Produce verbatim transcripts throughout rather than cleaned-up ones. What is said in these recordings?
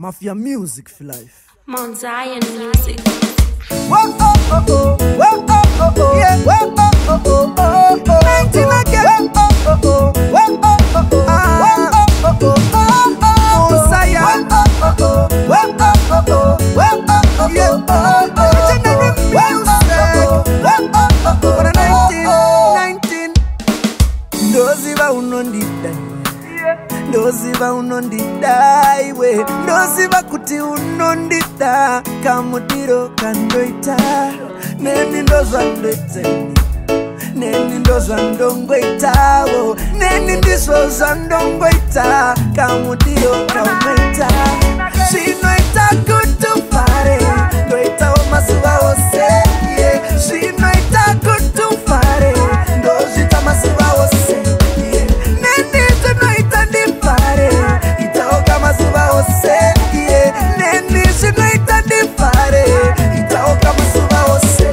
Mafia music for life. Mount Zion music. Whoa, oh, oh, oh. Whoa, oh, oh, oh. Yeah. Whoa, oh, oh, oh, oh, oh. nineteen again. Whoa, oh, oh, oh. Whoa, oh, oh, oh. Ah. Whoa, oh, oh, oh, oh. Mount Zion. Whoa, oh, oh, oh. Whoa, oh, oh, oh. Whoa, oh, oh, oh. Yeah. Oh, oh. Legendary music. Whoa, oh, oh, oh. For the nineteen, nineteen. Ndoziva unondida. Ndoziva unondida iwe. Ndoziva kuti unondida. Kamutiro kandoita. Neni ndozwa ndoiteni. Neni ndozwa ndongoita. Neni ndizozwa ndongoita. Kamutiro kandoita. Shinoita kutupare. Ndoita omasuwa ose. Shinoita kutupare. Ndozita masuwa ose. Neni zinoita ndipare. Itaoka masuwa ose. Neni zinoita ndipare. Itaoka masuwa ose.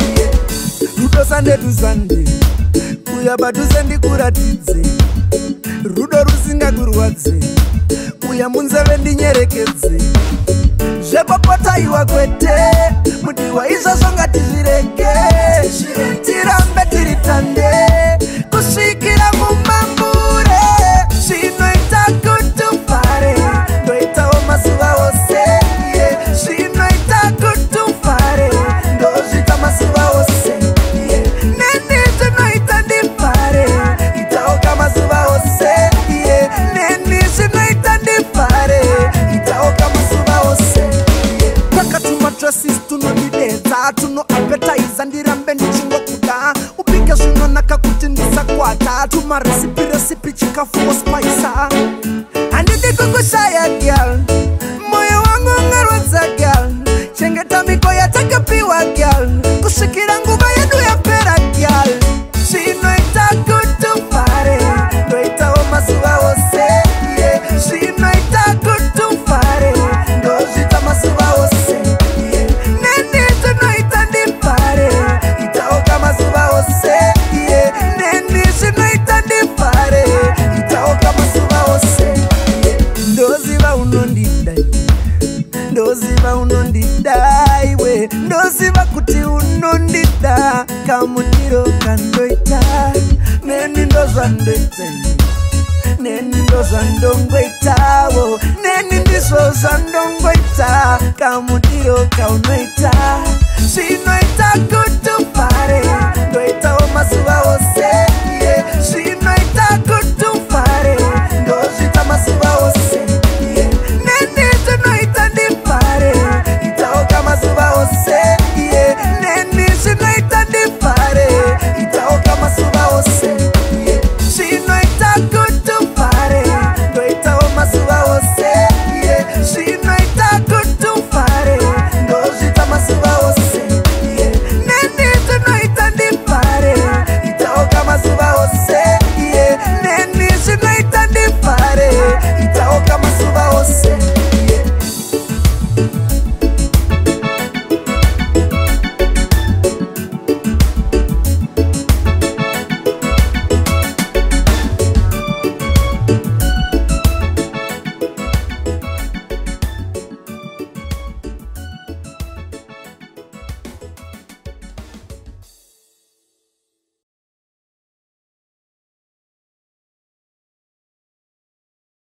Rudo sande tuzande. Uya baduze ndikuratidze. Rudo rusinga kurwadze. Uya munzeve ndinyerekedze. Zvepopota iwa kwete. Mudiwa izvozvo ngatizvireke. Tirambe tiritande. Kusvikira mumambure. Zvinoita kutupare. Ndoitawo masuva ose. Zvinoita kutupare. Ndozvita masuva ose. Neni zvinoita ndipare. Itaoka masuva ose. Neni zvinoita ndipare. Itaoka masuva ose. Pakatuma dresses tunodidedza. Tuno appetizer ndirambe ndichingokuda. Upike zvinonaka kuti ndisakwata. Tuma recipe recipe chikafu spicer. Handidi kukushaya girl. Moyo wangu ungarwadza girl. Chengeta miko yatakapiwa girl. Kusvikira nguva yedu yapera girl. Zvinoita kutupare. Ndoitawo masuva ose. Zvinoita kutupare. Ndozvita masuva ose. Neni zvinoita ndipare. Itaoka masuva ose. Neni zvinoita ndipare. Itaoka masuva ose. Ndoziva unondida. Ndoziva unondida iwe. Ndoziva kuti unondida. Kamutiro kandoita. Neni ndozva ndoiteni. Neni ndozva ndongoitawo. Neni ndizvozva ndongoita. Kamutiro kaunoita. Zvinoita kutupare. Ndoitawo masuva ose.